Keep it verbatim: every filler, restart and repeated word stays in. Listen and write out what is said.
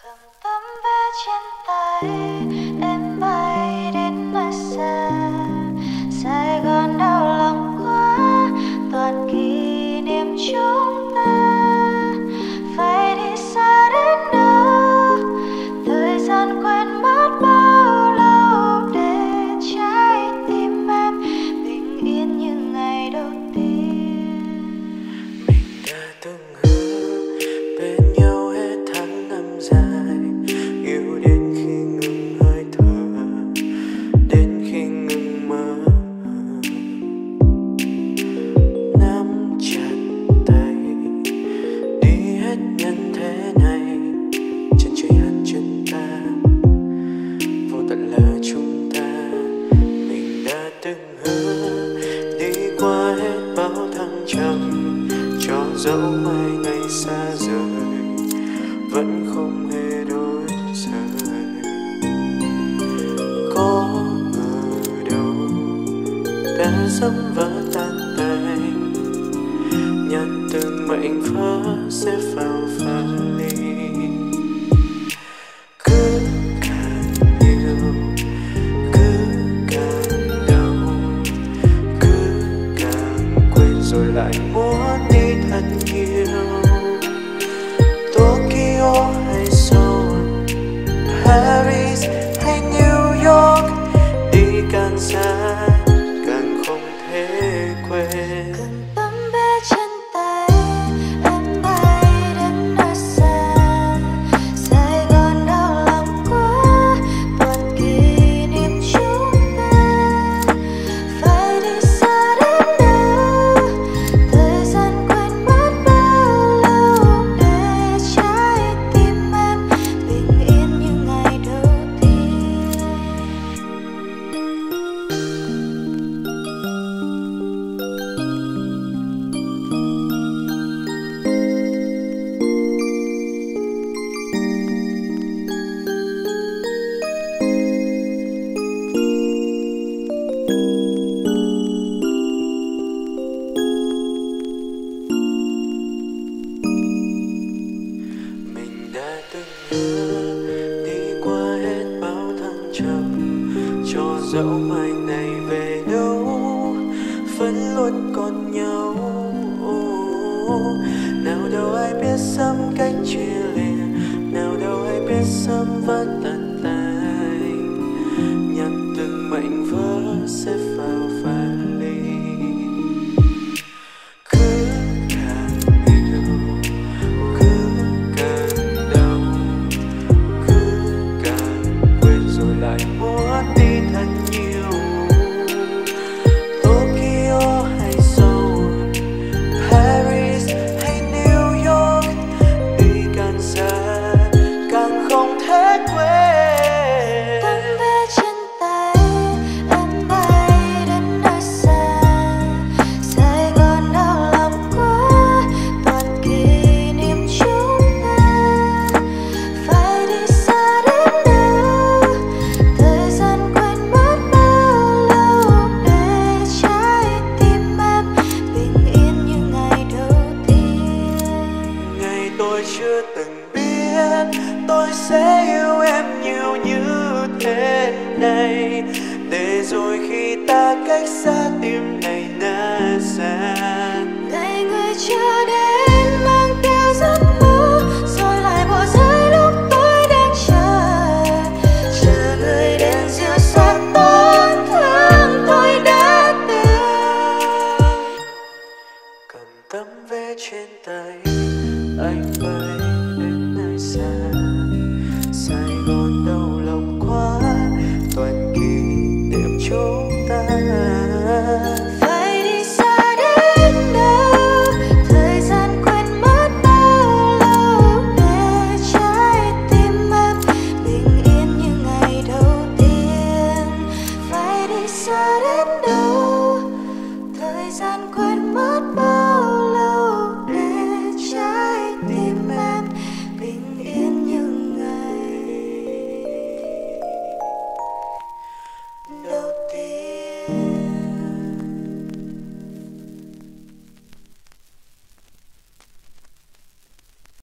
cầm tấm vé trên tay em bay đến nơi xa. Sài Gòn đau lòng quá, toàn kỷ niệm chúng ta. Phải đi xa đến đâu, thời gian quên mất bao lâu, để trái tim em bình yên như ngày đầu tiên. Mình đã từng hứa bên nhau hết tháng năm dài, yêu đến khi ngừng hơi thở, đến khi ngừng mơ. Nắm chặt tay đi hết nhân thế này, chân trời hằn chân ta, vô tận là chúng ta. Mình đã từng hứa đi qua hết bao thăng trầm, cho dẫu mai ngày xa rời vẫn không hề đổi rời. Có ngờ đâu đã dẫm vỡ tan tành, nhận từng mệnh vỡ sẽ vào vali. Cứ càng yêu cứ càng đau, cứ càng quên rồi lại muốn đi thật nhiều. Tokyo hay Seoul, Paris hay New York, đi càng xa càng không thể quên. Cầm tấm vé trên tay em bay đến nơi xa. Sài Gòn đau lòng quá, toàn kỷ niệm chúng ta. Phải đi xa đến đâu, thời gian quên mất bao lâu, để trái tim em bình yên như ngày đầu tiên. Mình đã từng hứa đi qua hết bao thăng trầm, cho dẫu mai này về đâu vẫn luôn còn nhau. Nào đâu ai biết sớm cách chia lìa, nào đâu ai biết sớm vẫn tàn tành, nhận từng mảnh vỡ sẽ vào vali. Cứ càng yêu cứ càng đau, cứ càng quên rồi lại muốn đi thật nhiều. Tokyo hay Seoul, Paris hay New York, đi càng xa càng không thể quên. Tấm vé trên tay em bay đến nơi xa. Sài Gòn đau lòng quá, toàn kỷ niệm chúng ta. Phải đi xa đến đâu, thời gian quên mất bao lâu, để trái tim em bình yên như ngày đầu tiên. Ngày tôi chưa từng biết tôi sẽ yêu em nhiều như thế này, để rồi khi ta cách xa tim này nát san. Ngày người chưa đến mang theo giấc mơ, rồi lại bỏ rơi lúc tôi đang chờ. Chờ người đến dịu xót tổn thương tôi đã từng. Cầm tấm vé trên tay anh bay đến nơi xa.